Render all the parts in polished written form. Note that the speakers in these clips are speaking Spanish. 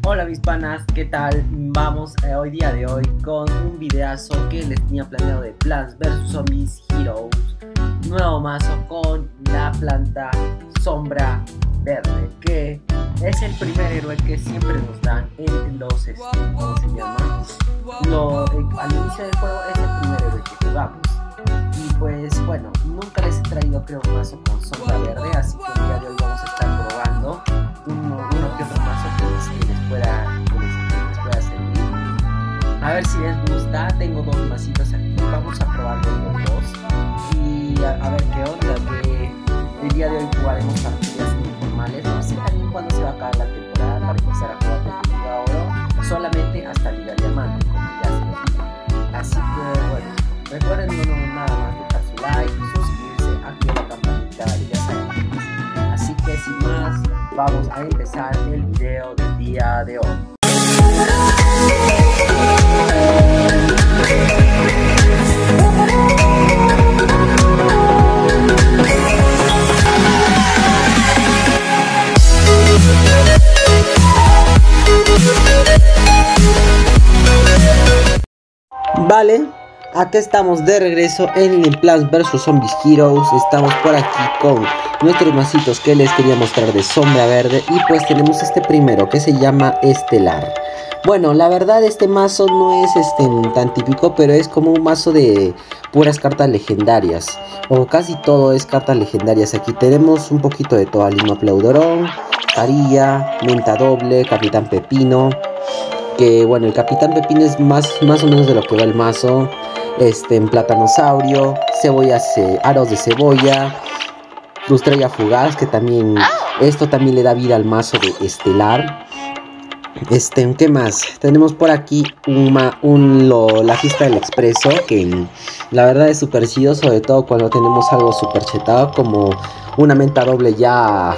Hola mis panas, ¿qué tal? Vamos hoy día de hoy con un videazo que les tenía planeado de Plants vs Zombies Heroes. Nuevo mazo con la planta sombra verde, que es el primer héroe que siempre nos dan en los, ¿cómo se llama? Al inicio del juego es el primer héroe que jugamos. Y pues bueno, nunca les he traído creo un mazo con sombra verde, así que el día de hoy vamos a estar probando uno que otro mazo que les pueda servir. A ver si les gusta. Tengo dos masitos aquí, vamos a probarlo los dos y a ver qué onda. Que el día de hoy jugaremos partidas informales. No sé también cuándo se va a acabar la temporada para empezar a jugar desde Liga Oro, solamente hasta Liga Diamante, como ya se los dije. Así que bueno, recuerden no nada más dejar su like, suscribirse, activar la campanita y ya saben. Así que sin más, vamos a empezar el video del día de hoy. Vale, acá estamos de regreso en el Plants vs Zombies Heroes. Estamos por aquí con nuestros masitos que les quería mostrar de sombra verde. Y pues tenemos este primero que se llama Estelar. Bueno, la verdad este mazo no es tan típico, pero es como un mazo de puras cartas legendarias, o casi todo es cartas legendarias. Aquí tenemos un poquito de toda: Lima Pleudorón, Carilla, Menta Doble, Capitán Pepino. Que bueno, el Capitán Pepino es más o menos de lo que va el mazo. En Platanosaurio, aros de cebolla, Frustrella Fugaz, que también esto también le da vida al mazo de Estelar. ¿Qué más? Tenemos por aquí la fiesta del expreso, que la verdad es súper chido, sobre todo cuando tenemos algo súper chetado como una Menta Doble ya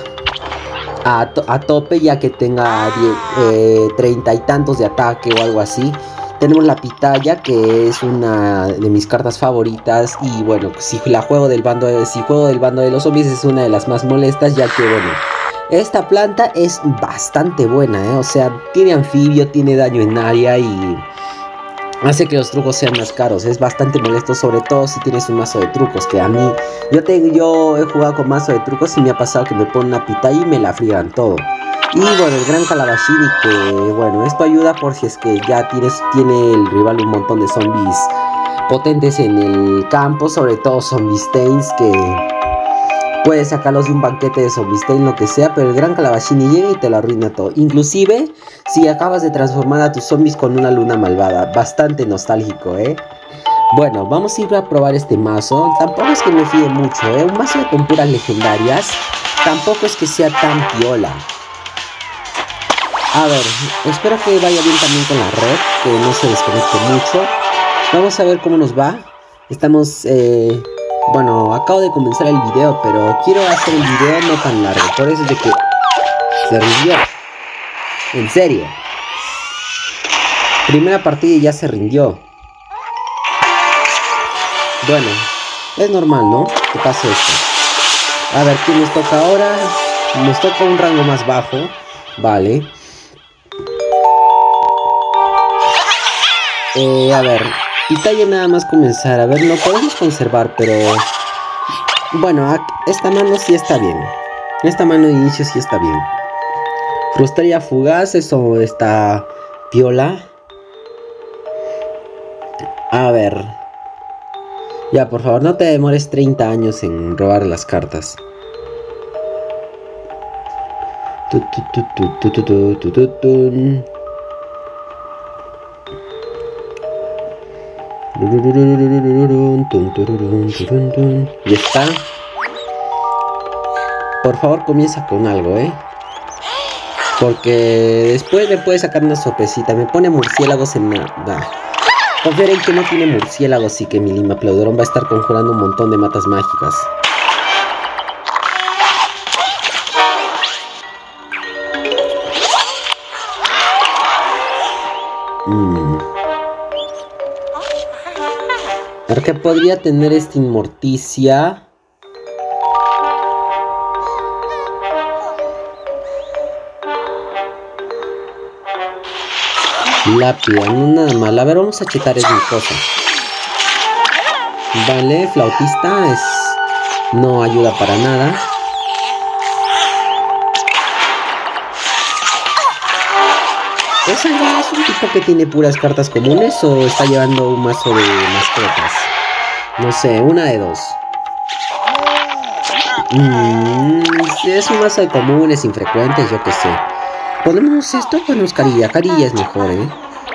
a tope, ya que tenga 30 y tantos de ataque o algo así. Tenemos la Pitaya, que es una de mis cartas favoritas. Y bueno, si juego del bando de los zombies, es una de las más molestas, ya que bueno, esta planta es bastante buena, o sea, tiene anfibio, tiene daño en área y hace que los trucos sean más caros. Es bastante molesto, sobre todo si tienes un mazo de trucos, que a mí, yo he jugado con mazo de trucos y me ha pasado que me ponen una Pitaya y me la friegan todo. Y bueno, el gran Calabashini, que bueno, esto ayuda por si es que ya tiene el rival un montón de zombies potentes en el campo, sobre todo Zombiestains, que puedes sacarlos de un banquete de Zombiestain, lo que sea, pero el gran Calabashini llega y te lo arruina todo. Inclusive si acabas de transformar a tus zombies con una luna malvada. Bastante nostálgico, Bueno, vamos a ir a probar este mazo. Tampoco es que me fíe mucho, Un mazo con puras legendarias tampoco es que sea tan piola. A ver, espero que vaya bien también con la red, que no se desconecte mucho. Vamos a ver cómo nos va. Estamos, bueno, acabo de comenzar el video, pero quiero hacer el video no tan largo. Por eso es de que se rindió. En serio. Primera partida y ya se rindió. Bueno, es normal, ¿no? Que pase esto. A ver, ¿quién nos toca ahora? Nos toca un rango más bajo. Vale. A ver, Pitaya nada más comenzar. A ver, lo podemos conservar, pero bueno, esta mano sí está bien. Esta mano de inicio sí está bien. Frustrella Fugaz, eso está piola. A ver. Ya, por favor, no te demores 30 años en robar las cartas. Ya está. Por favor, comienza con algo, porque después me puede sacar una sorpresita. Me pone murciélagos en nada. Confiar en que no tiene murciélagos y que mi Lima Pleudorón va a estar conjurando un montón de matas mágicas. A ver, ¿qué podría tener esta Inmorticia? Lápida, no nada mal. A ver, vamos a chetar es mi cosa. Vale, flautista es... no ayuda para nada. ¿Es un tipo que tiene puras cartas comunes o está llevando un mazo de mascotas? No sé, una de dos. Si es un mazo de comunes, infrecuentes, yo qué sé. ¿Ponemos esto? Ponemos carilla. Carilla es mejor, ¿eh?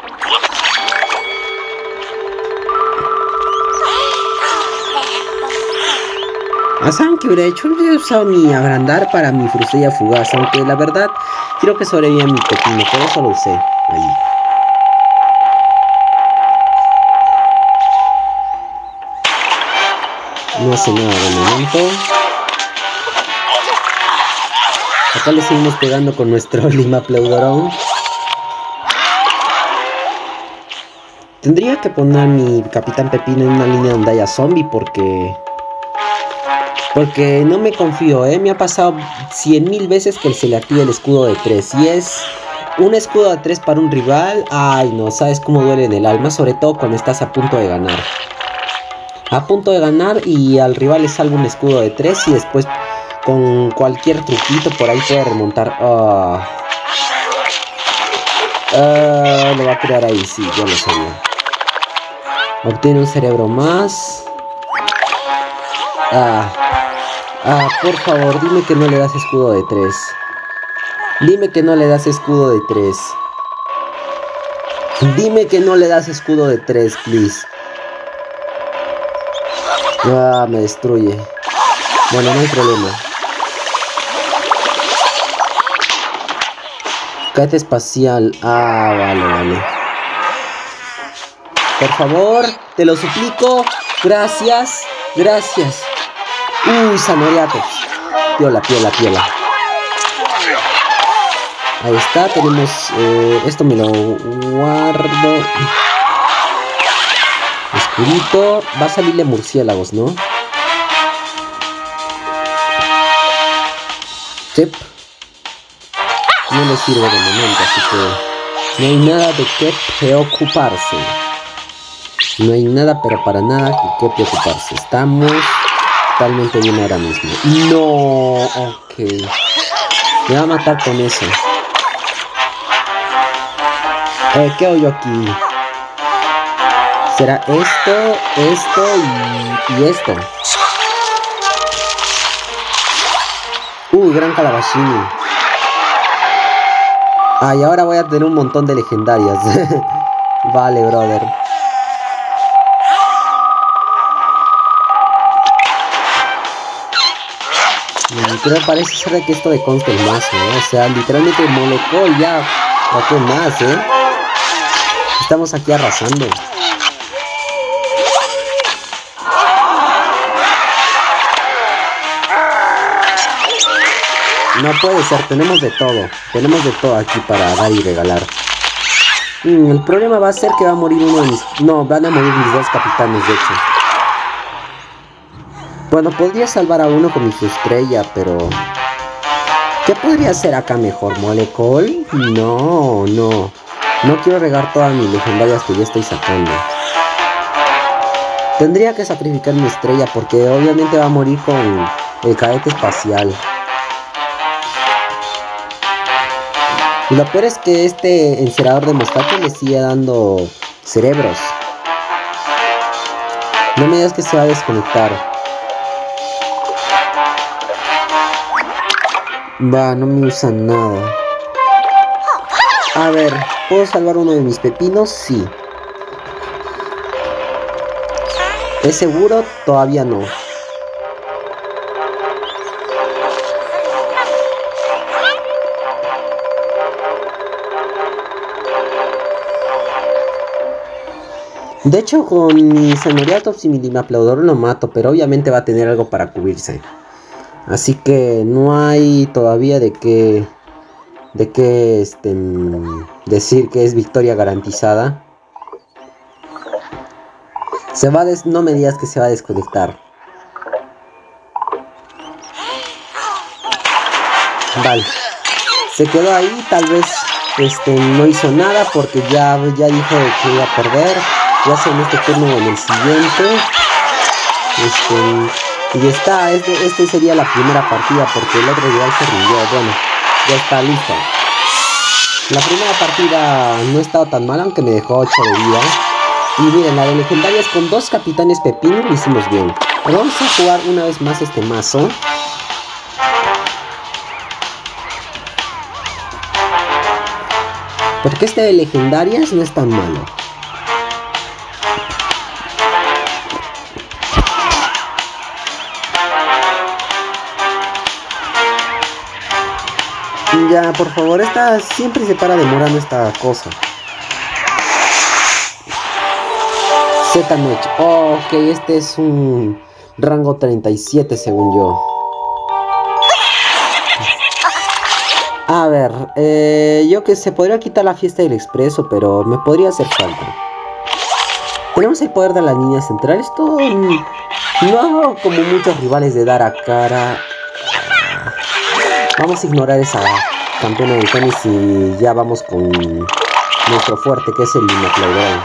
¿Saben qué hubiera hecho? Yo he usado mi agrandar para mi frustilla fugaz, aunque la verdad quiero que sobreviva mi pepino, por eso lo usé ahí. No hace nada de momento. Acá le seguimos pegando con nuestro Limapleudorón. Tendría que poner mi Capitán Pepino en una línea donde haya zombie porque no me confío, me ha pasado 100.000 veces que se le activa el escudo de 3. Y es un escudo de 3 para un rival. Ay no, sabes cómo duele en el alma, sobre todo cuando estás a punto de ganar. A punto de ganar y al rival le salva un escudo de 3 y después con cualquier truquito por ahí puede remontar. Lo va a crear ahí, sí, yo lo sabía. Obtiene un cerebro más. Por favor, dime que no le das escudo de 3. Dime que no le das escudo de 3. Dime que no le das escudo de 3, please. Me destruye. Bueno, no hay problema. Cáete espacial. Vale. Por favor, te lo suplico. Gracias. Sanoriatos. Piola. Ahí está, tenemos... esto me lo guardo. Escudito. Va a salirle murciélagos, ¿no? Sí. No le sirve de momento, así que... no hay nada de qué preocuparse. No hay nada, pero para nada de qué preocuparse. Estamos... totalmente bien ahora mismo. No, ok. Me va a matar con eso. ¿Qué hago yo aquí? Será esto y esto. Gran Calabashini. Y ahora voy a tener un montón de legendarias. Vale, brother. Pero parece ser de que esto de consta el mazo, ¿no? O sea, literalmente Molecol ya. ¿Qué más, Estamos aquí arrasando. No puede ser, tenemos de todo. Tenemos de todo aquí para dar y regalar. El problema va a ser que va a morir uno de mis... no, van a morir mis dos capitanes, de hecho. Bueno, podría salvar a uno con mi estrella, pero... ¿qué podría hacer acá mejor? ¿Molecol? No. No quiero regar todas mis legendarias que ya estoy sacando. Tendría que sacrificar mi estrella porque obviamente va a morir con el cadete espacial. Y lo peor es que este encerador de mostacho le sigue dando cerebros. No me digas que se va a desconectar. No me usan nada. A ver, ¿puedo salvar uno de mis pepinos? Sí. ¿Es seguro? Todavía no. De hecho, con mi Sanoriatops y mi Limapleudorón lo mato, pero obviamente va a tener algo para cubrirse. Así que no hay todavía de qué decir que es victoria garantizada. No me digas que se va a desconectar. Vale. Se quedó ahí, tal vez no hizo nada porque ya dijo que iba a perder. Ya sea en este turno o en el siguiente. Y ya está, este sería la primera partida porque el otro rival se rindió. Bueno, ya está listo. La primera partida no ha estado tan mal, aunque me dejó 8 de vida. Y miren, la de legendarias con 2 capitanes pepino lo hicimos bien. Pero vamos a jugar una vez más este mazo. Porque este de legendarias no es tan malo. Ya, por favor, siempre se para demorando esta cosa. Z-Mech. Oh, ok, este es un rango 37 según yo. A ver, yo que sé, podría quitar la fiesta del expreso, pero me podría hacer falta. Tenemos el poder de la línea central. Esto no como muchos rivales de dar a cara. Vamos a ignorar esa campeona del tenis y ya vamos con nuestro fuerte, que es el Linoclaudon.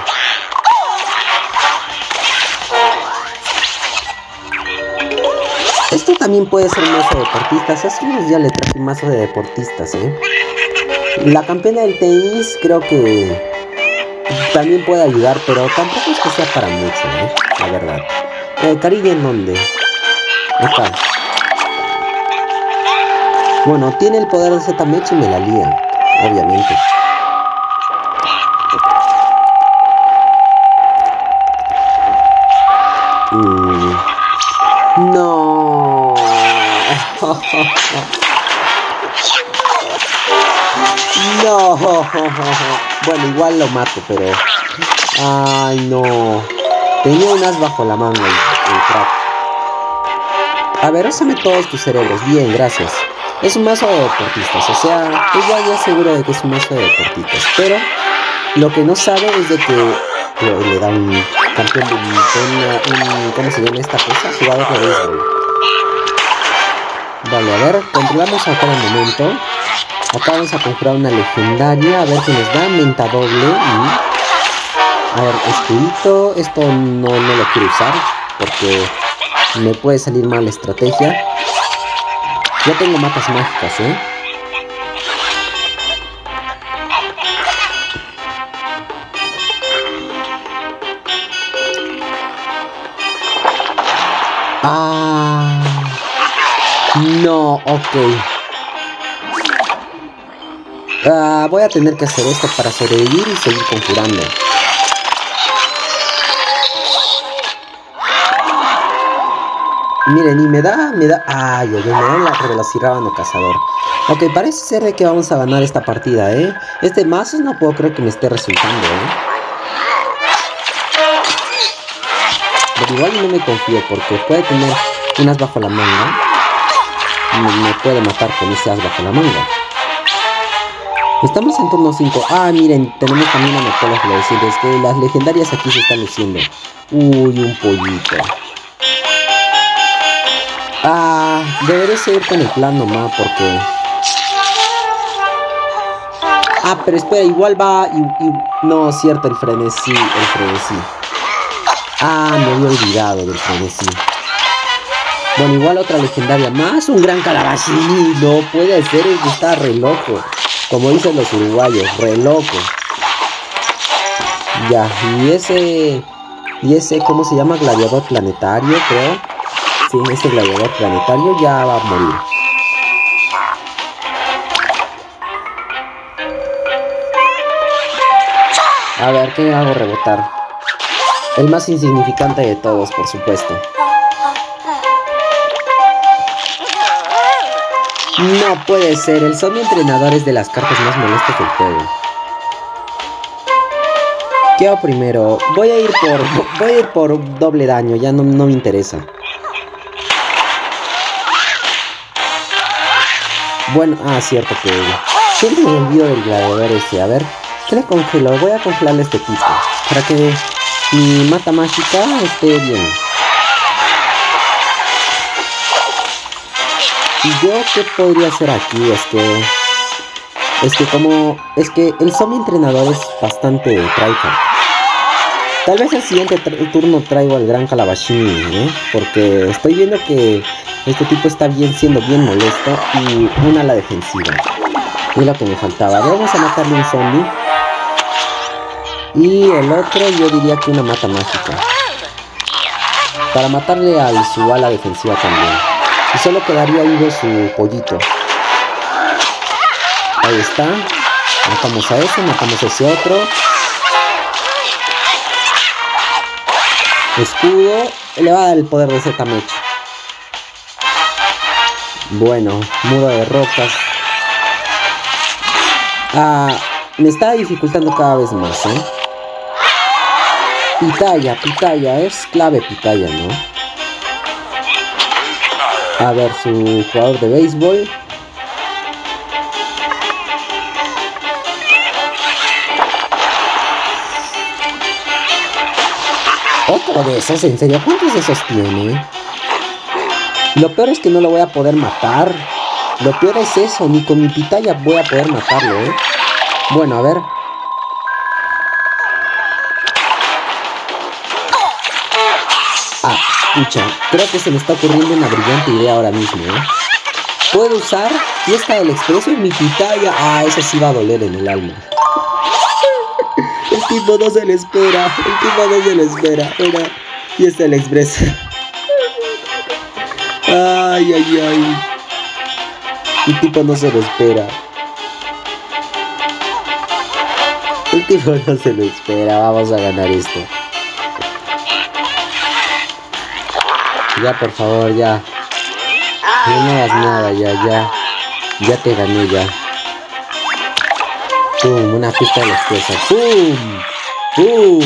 Esto también puede ser un mazo de deportistas. Hace unos días le traje un mazo de deportistas, La campeona del tenis creo que también puede ayudar, pero tampoco es que sea para mucho, la verdad. Caribe, ¿en dónde? Acá. Bueno, tiene el poder de Z-Mech y me la lía, obviamente. No. No. Bueno, igual lo mato, pero... Ay, no. Tenía un as bajo la manga el crack. A ver, úsame todos tus cerebros. Bien, gracias. Es un mazo de deportistas, o sea, ella ya seguro de que es un mazo de deportistas. Pero lo que no sabe es de que le da un campeón de un ¿cómo se llama esta cosa? Jugador de béisbol. Vale, a ver, controlamos acá el momento. Acá vamos a comprar una legendaria, a ver qué nos da, menta doble. A ver, escudito, esto no lo quiero usar porque me puede salir mal la estrategia. Ya tengo matas mágicas, Ah, no, ok. Voy a tener que hacer esto para sobrevivir y seguir conjurando. Miren, y me da... Ay, me da la Velociraptor cazador. Ok, parece ser de que vamos a ganar esta partida, Este mazo no puedo creer que me esté resultando, Pero igual no me confío porque puede tener un as bajo la manga. Me puede matar con ese as bajo la manga. Estamos en turno 5. Ah, miren, tenemos también a Mecola Floreciente. Es que las legendarias aquí se están luciendo. Uy, un pollito. Deberé seguir con el plan nomás porque... pero espera, igual va No, cierto, el frenesí. Me había olvidado del frenesí. Bueno, igual otra legendaria más. Un gran calabacín. No puede ser, es que está re loco. Como dicen los uruguayos, re loco. Ya, y ese, ¿cómo se llama? Gladiador planetario, creo. Sí, ese gladiador planetario ya va a morir. A ver, ¿qué hago rebotar? El más insignificante de todos, por supuesto. No puede ser, el zombie entrenador es de las cartas más molestas del juego. ¿Qué hago primero? Voy a ir por doble daño, ya no me interesa. Bueno, cierto que... Siempre me olvido del gladiador ese. A ver, ¿qué le congelo? Voy a congelarle a este tipo para que mi mata mágica esté bien. ¿Y yo qué podría hacer aquí? Es que... Es que el zombie entrenador es bastante tryhard. Tal vez el siguiente turno traigo al gran Calabashini, ¿eh? Porque estoy viendo que este tipo está siendo bien molesto y una a la defensiva. Es lo que me faltaba. Vamos a matarle un zombie. Y el otro yo diría que una mata mágica. Para matarle a su ala defensiva también. Y solo quedaría vivo su pollito. Ahí está. Matamos a ese, matamos a ese otro. Escudo. Le va a dar el poder de Z-Mech. Bueno, muro de rocas. Me está dificultando cada vez más, ¿eh? Pitaya, es clave Pitaya, ¿no? A ver, su jugador de béisbol. Otro de esos, ¿en serio? ¿Cuántos de esos tiene? Lo peor es que no lo voy a poder matar. Lo peor es eso, ni con mi Pitaya voy a poder matarlo, ¿eh? Bueno, a ver. Pucha, creo que se me está ocurriendo una brillante idea ahora mismo, ¿eh? Puedo usar Fiesta del Expreso en mi Pitaya. Eso sí va a doler en el alma. El tipo no se le espera. Mira, Fiesta del Expreso. Ay. El tipo no se lo espera. Vamos a ganar esto. Ya, por favor, ya. No hagas nada, ya te gané, ya. Pum, una fiesta de las cosas. Pum.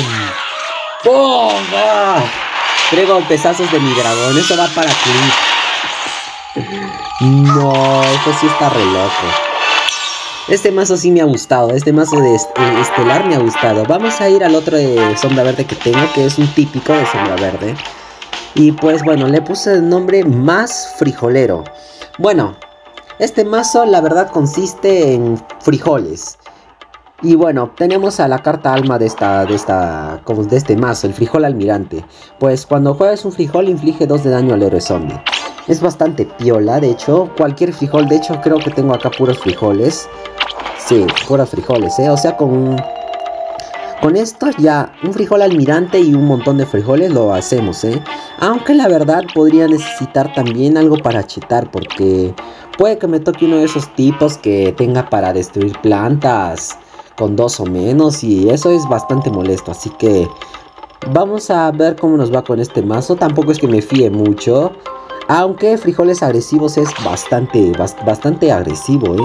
Tres golpezazos de mi dragón. Eso va para clip. No, esto sí está re loco. Este mazo sí me ha gustado. Este mazo de estelar me ha gustado. Vamos a ir al otro de sombra verde que tengo, que es un típico de sombra verde. Y pues bueno, le puse el nombre Más Frijolero. Bueno, este mazo la verdad consiste en frijoles. Y bueno, tenemos a la carta alma de este mazo, el frijol almirante. Pues cuando juegas un frijol inflige 2 de daño al héroe zombie. Es bastante piola, de hecho, cualquier frijol, de hecho creo que tengo acá puros frijoles. Sí, puros frijoles, o sea, con esto ya un frijol almirante y un montón de frijoles lo hacemos, Aunque la verdad podría necesitar también algo para chetar, porque puede que me toque uno de esos tipos que tenga para destruir plantas con 2 o menos, y eso es bastante molesto, así que vamos a ver cómo nos va con este mazo. Tampoco es que me fíe mucho, aunque frijoles agresivos es bastante agresivo,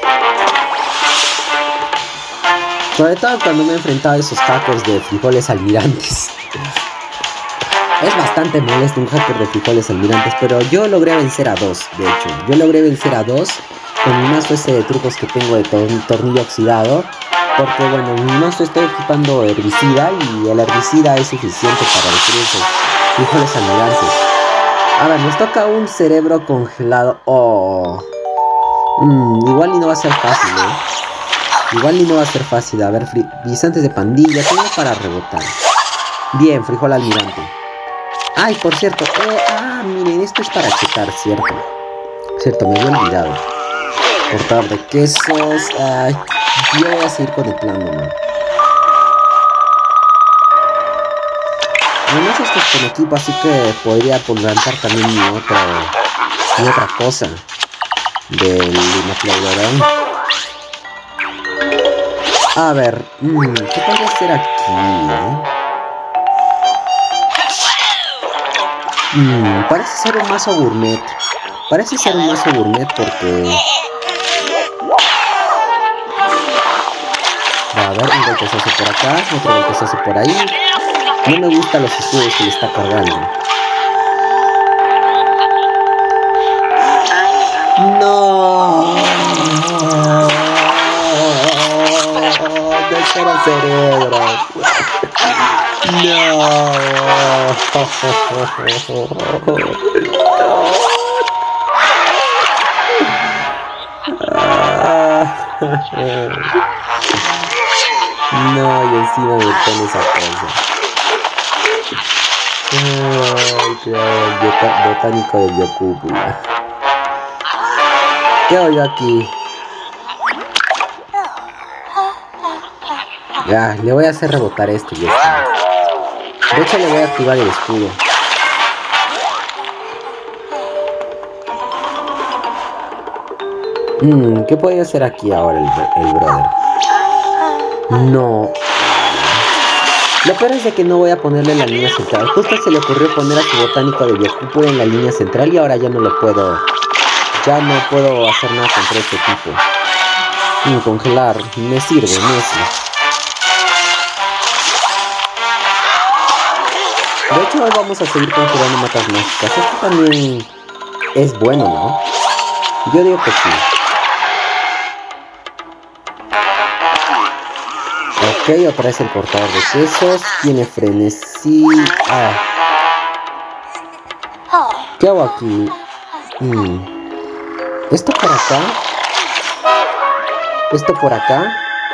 Sobre todo cuando me he enfrentado a esos hackers de frijoles almirantes. Es bastante molesto un hacker de frijoles almirantes, pero yo logré vencer a 2, de hecho. Yo logré vencer a 2 con mi mazo ese de trucos que tengo de tornillo oxidado. Porque bueno, en mi mazo estoy equipando herbicida y el herbicida es suficiente para destruir esos frijoles almirantes. A ver, nos toca un cerebro congelado. Igual y no va a ser fácil, A ver, guisantes de pandilla, tengo para rebotar. Bien, frijol almirante. Ay, por cierto, miren, esto es para checar, Cierto, me había olvidado. Cortador de quesos. Yo voy a seguir conectando, man. Además esto es con equipo, así que podría plantar también mi otra cosa del Dinoflaurodon. A ver, ¿qué podría hacer aquí, Parece ser un mazo gourmet. Porque... A ver, un golpezazo por acá, otro golpezazo por ahí. No me gustan los escudos que le está cargando. ¡No! ¡De cero cerebro! ¡No! No, y encima me pone esa cosa. Ay, claro, botánico de Biocúpula. ¿Qué hago yo aquí? Ya, le voy a hacer rebotar esto y ya está. De hecho, le voy a activar el escudo. ¿Qué puede hacer aquí ahora el brother? No. Lo peor es de que no voy a ponerle en la línea central. Justo se le ocurrió poner a su botánico de Biocúpula en la línea central y ahora ya no lo puedo. Ya no puedo hacer nada contra este tipo. Congelar. Me sirve, Messi. De hecho, hoy vamos a seguir congelando matas mágicas. Esto también es bueno, ¿no? Yo digo que sí. Ok, otra vez el cortador de quesos. Tiene frenesí. ¿Qué hago aquí? Esto por acá. Esto por acá.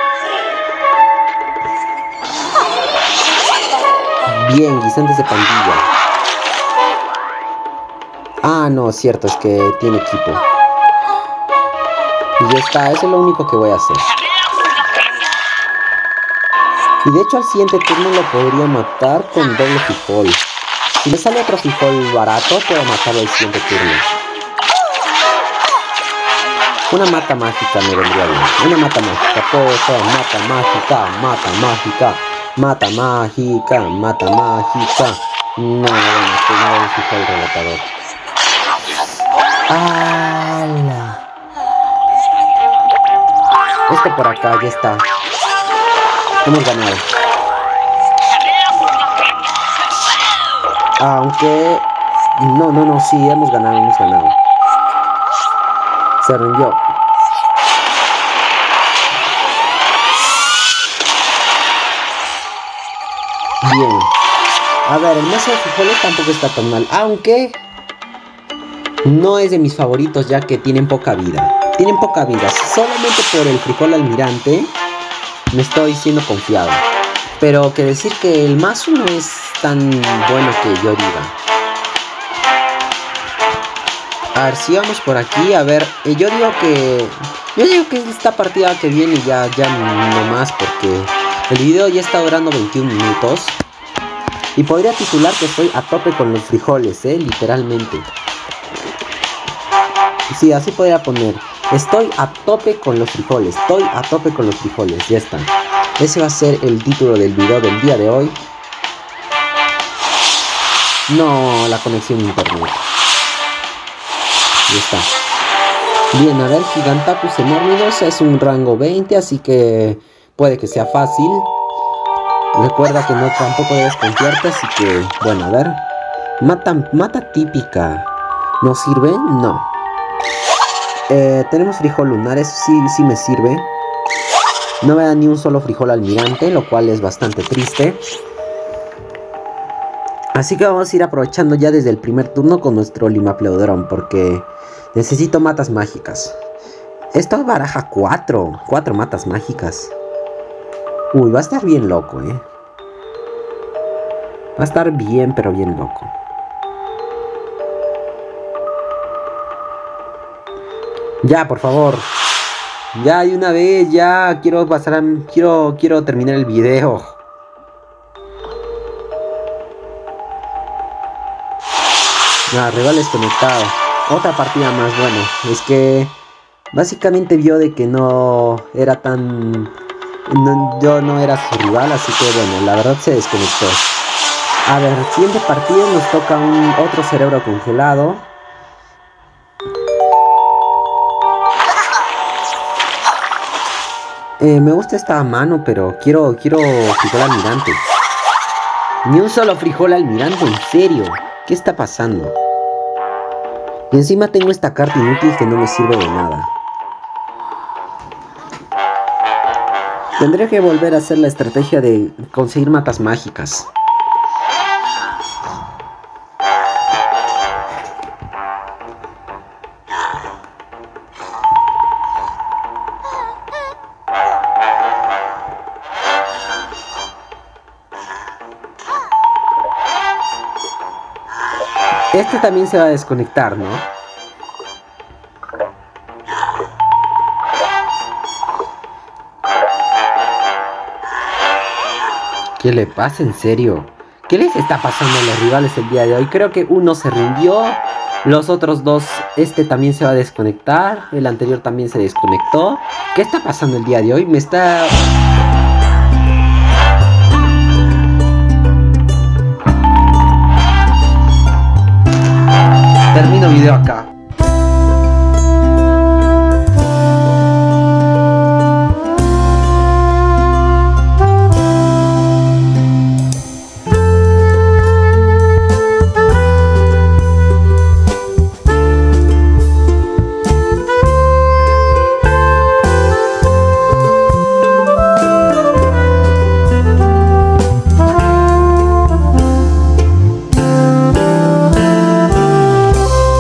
Bien, guisantes de pandilla. Ah, no, cierto, es que tiene equipo. Y ya está, eso es lo único que voy a hacer. Y de hecho al siguiente turno lo podría matar con doble frijol. Si me sale otro frijol barato, puedo matarlo al siguiente turno. Una mata mágica me vendría bien. Una mata mágica, pozo, mata mágica, mata mágica, mata mágica, mata mágica. No, bueno, tengo un frijol rebotador. ¡Hala! Esto por acá, ya está. Hemos ganado. Aunque... No, sí, hemos ganado. Se rindió. Bien. A ver, el mazo de frijoles tampoco está tan mal. Aunque... no es de mis favoritos ya que tienen poca vida. Solamente por el frijol almirante me estoy siendo confiado. Pero que decir que el mazo no es tan bueno que yo diga. A ver, si vamos por aquí, a ver, yo digo que esta partida que viene ya no más porque el video ya está durando 21 minutos. Y podría titular que estoy a tope con los frijoles, literalmente. Sí, así podría poner. Estoy a tope con los frijoles. Ya está. Ese va a ser el título del video del día de hoy. No, la conexión a internet. Ya está. Bien, a ver, Gigantacus Enorminus es un rango 20, así que puede que sea fácil. Recuerda que no tampoco debes confiarte, así que, bueno, a ver. Mata típica. ¿No sirve? No. Tenemos frijol lunar, eso sí me sirve. No me da ni un solo frijol almirante, lo cual es bastante triste. Así que vamos a ir aprovechando ya desde el primer turno con nuestro Limapleodron, porque necesito matas mágicas. Esto baraja 4 matas mágicas. Uy, va a estar bien loco, Va a estar bien, pero bien loco. Ya, por favor. Ya, de una vez, ya. Quiero pasar quiero terminar el video. Ya, rival desconectado. Otra partida más, bueno. Es que básicamente vio de que no era tan... yo no era su rival, así que bueno, la verdad se desconectó. A ver, siguiente partida nos toca otro cerebro congelado. Me gusta esta mano, pero quiero frijol almirante. Ni un solo frijol almirante, en serio. ¿Qué está pasando? Y encima tengo esta carta inútil que no me sirve de nada. Tendré que volver a hacer la estrategia de conseguir matas mágicas. Este también se va a desconectar, ¿no? ¿Qué le pasa, en serio? ¿Qué les está pasando a los rivales el día de hoy? Creo que uno se rindió. Los otros dos, este también se va a desconectar. El anterior también se desconectó. ¿Qué está pasando el día de hoy? Termino video acá.